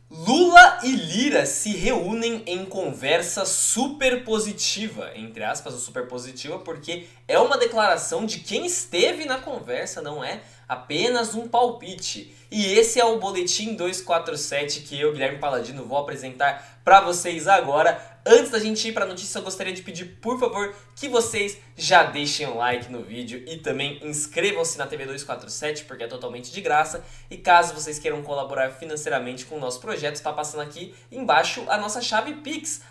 Lula e Lira se reúnem em conversa super positiva, entre aspas, o super positiva, porque é uma declaração de quem esteve na conversa, não é apenas um palpite. E esse é o Boletim 247 que eu, Guilherme Paladino, vou apresentar para vocês agora. Antes da gente ir para a notícia, eu gostaria de pedir, por favor, que vocês já deixem um like no vídeo e também inscrevam-se na TV 247, porque é totalmente de graça. E caso vocês queiram colaborar financeiramente com o nosso projeto, está passando aqui embaixo a nossa chave Pix,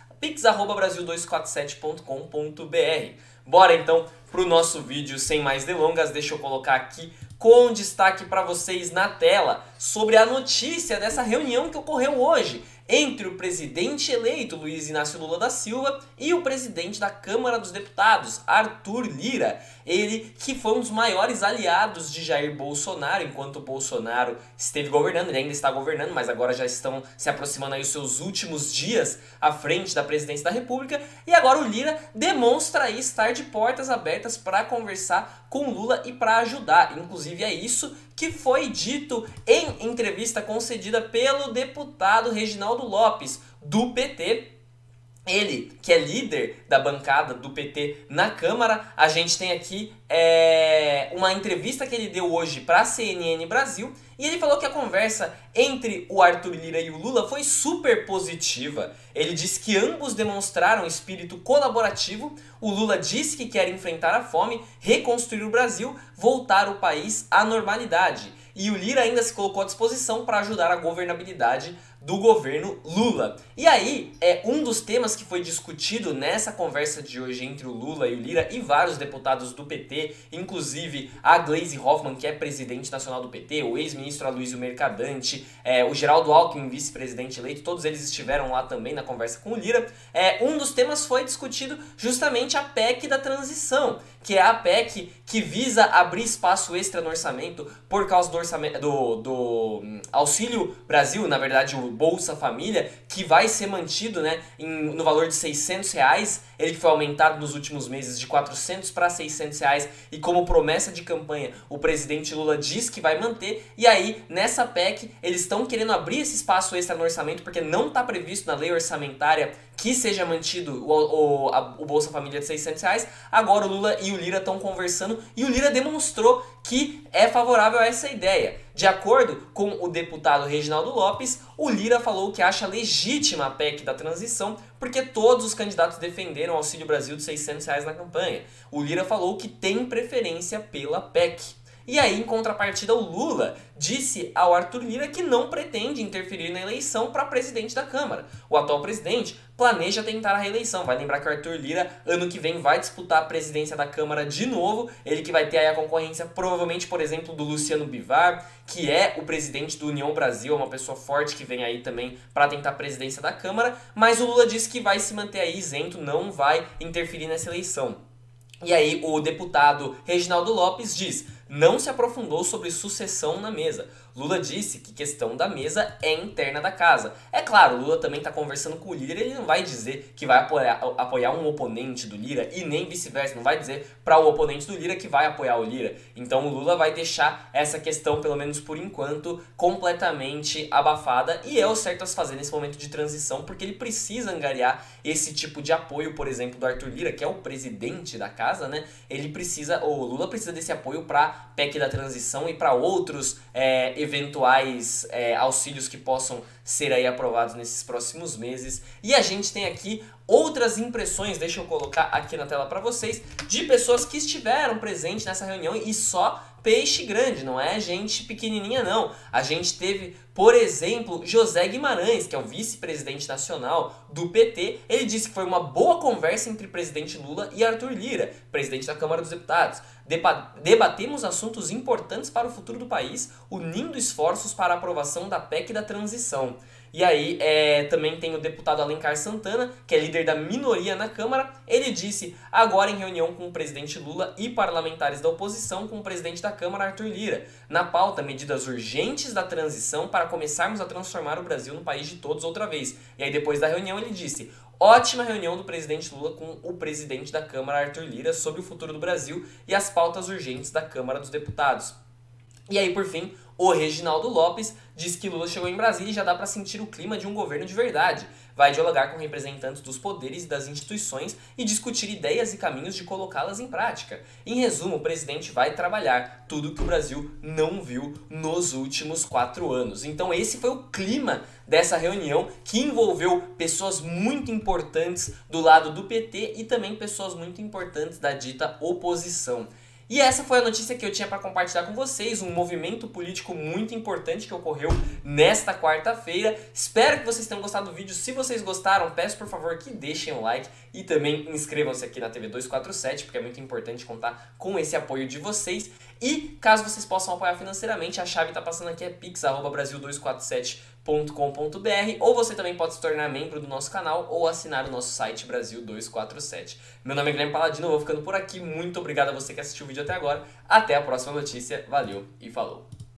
pix@brasil247.com.br. Bora então pro nosso vídeo sem mais delongas, deixa eu colocar aqui com destaque para vocês na tela sobre a notícia dessa reunião que ocorreu hoje entre o presidente eleito Luiz Inácio Lula da Silva e o presidente da Câmara dos Deputados, Arthur Lira. Ele que foi um dos maiores aliados de Jair Bolsonaro enquanto o Bolsonaro esteve governando, ele ainda está governando, mas agora já estão se aproximando aí os seus últimos dias à frente da presidência da República. E agora o Lira demonstra aí estar de portas abertas para conversar com Lula e para ajudar. Inclusive é isso que foi dito em entrevista concedida pelo deputado Reginaldo Lopes, do PT. Ele, que é líder da bancada do PT na Câmara. A gente tem aqui uma entrevista que ele deu hoje para a CNN Brasil. E ele falou que a conversa entre o Arthur Lira e o Lula foi super positiva. Ele disse que ambos demonstraram espírito colaborativo. O Lula disse que quer enfrentar a fome, reconstruir o Brasil, voltar o país à normalidade. E o Lira ainda se colocou à disposição para ajudar a governabilidade do governo Lula. E aí, um dos temas que foi discutido nessa conversa de hoje entre o Lula e o Lira e vários deputados do PT, inclusive a Gleisi Hoffmann, que é presidente nacional do PT, o ex-ministro Aloysio Mercadante, o Geraldo Alckmin, vice-presidente eleito, todos eles estiveram lá também na conversa com o Lira. Um dos temas foi discutido justamente a PEC da transição, que é a PEC que visa abrir espaço extra no orçamento por causa do Auxílio Brasil, na verdade o Bolsa Família, que vai ser mantido, né, no valor de R$600, ele que foi aumentado nos últimos meses de R$400 para R$600, e como promessa de campanha o presidente Lula diz que vai manter. E aí nessa PEC eles estão querendo abrir esse espaço extra no orçamento porque não está previsto na lei orçamentária que seja mantido o Bolsa Família de R$600. Agora o Lula e o Lira estão conversando e o Lira demonstrou que é favorável a essa ideia. De acordo com o deputado Reginaldo Lopes, o Lira falou que acha legítima a PEC da transição porque todos os candidatos defenderam o Auxílio Brasil de R$600 na campanha. O Lira falou que tem preferência pela PEC. E aí, em contrapartida, o Lula disse ao Arthur Lira que não pretende interferir na eleição para presidente da Câmara. O atual presidente planeja tentar a reeleição. Vai lembrar que o Arthur Lira, ano que vem, vai disputar a presidência da Câmara de novo. Ele que vai ter aí a concorrência, provavelmente, por exemplo, do Luciano Bivar, que é o presidente do União Brasil, uma pessoa forte que vem aí também para tentar a presidência da Câmara. Mas o Lula disse que vai se manter aí isento, não vai interferir nessa eleição. E aí o deputado Reginaldo Lopes diz: não se aprofundou sobre sucessão na mesa. Lula disse que questão da mesa é interna da casa. É claro, o Lula também está conversando com o Lira, ele não vai dizer que vai apoiar um oponente do Lira e nem vice-versa, não vai dizer para o oponente do Lira que vai apoiar o Lira. Então o Lula vai deixar essa questão, pelo menos por enquanto, completamente abafada, e é o certo a se fazer nesse momento de transição, porque ele precisa angariar esse tipo de apoio, por exemplo, do Arthur Lira, que é o presidente da casa, né? O Lula precisa desse apoio para PEC da transição e para outros eventuais auxílios que possam ser aí aprovados nesses próximos meses. E a gente tem aqui outras impressões, deixa eu colocar aqui na tela para vocês, de pessoas que estiveram presentes nessa reunião, e só peixe grande, não é gente pequenininha não. A gente teve, por exemplo, José Guimarães, que é o vice-presidente nacional do PT. Ele disse que foi uma boa conversa entre o presidente Lula e Arthur Lira, presidente da Câmara dos Deputados. Debatemos assuntos importantes para o futuro do país, unindo esforços para a aprovação da PEC da transição. E aí também tem o deputado Alencar Santana, que é líder da minoria na Câmara. Ele disse, agora em reunião com o presidente Lula e parlamentares da oposição, com o presidente da Câmara, Arthur Lira. Na pauta, medidas urgentes da transição para começarmos a transformar o Brasil no país de todos outra vez. E aí depois da reunião ele disse, ótima reunião do presidente Lula com o presidente da Câmara, Arthur Lira, sobre o futuro do Brasil e as pautas urgentes da Câmara dos Deputados. E aí, por fim, O Reginaldo Lopes diz que Lula chegou em Brasília e já dá para sentir o clima de um governo de verdade. Vai dialogar com representantes dos poderes e das instituições e discutir ideias e caminhos de colocá-las em prática. Em resumo, o presidente vai trabalhar tudo que o Brasil não viu nos últimos 4 anos. Então esse foi o clima dessa reunião que envolveu pessoas muito importantes do lado do PT e também pessoas muito importantes da dita oposição. E essa foi a notícia que eu tinha para compartilhar com vocês, um movimento político muito importante que ocorreu nesta quarta-feira. Espero que vocês tenham gostado do vídeo. Se vocês gostaram, peço por favor que deixem um like e também inscrevam-se aqui na TV 247, porque é muito importante contar com esse apoio de vocês. E caso vocês possam apoiar financeiramente, a chave está passando aqui, é pix@brasil247.com.br, ou você também pode se tornar membro do nosso canal ou assinar o nosso site Brasil 247. Meu nome é Guilherme Paladino, eu vou ficando por aqui. Muito obrigado a você que assistiu o vídeo até agora. Até a próxima notícia. Valeu e falou!